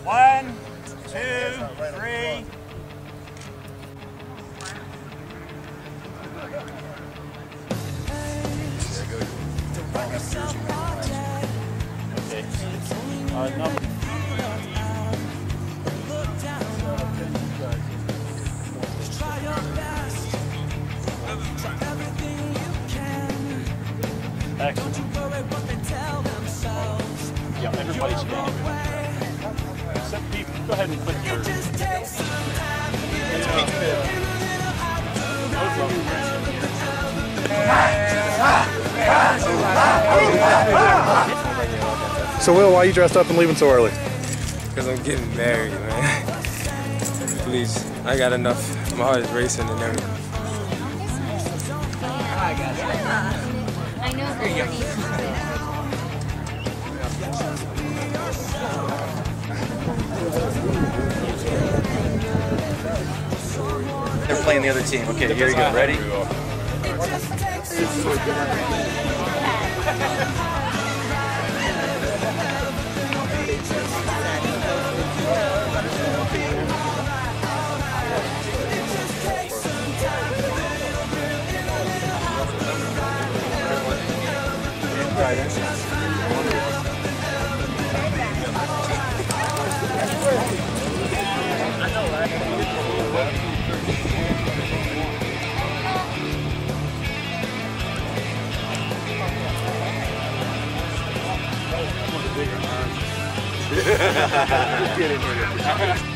1, 2, 3. Okay. Number. Excellent. Yeah, everybody's standing. Except Pete, go ahead and click your. So Will, why are you dressed up and leaving so early? Because I'm getting married, man. Please, I got enough. My heart is racing and everything. I know. There you go. They're playing the other team. Okay, here you go. Ready? Get in here.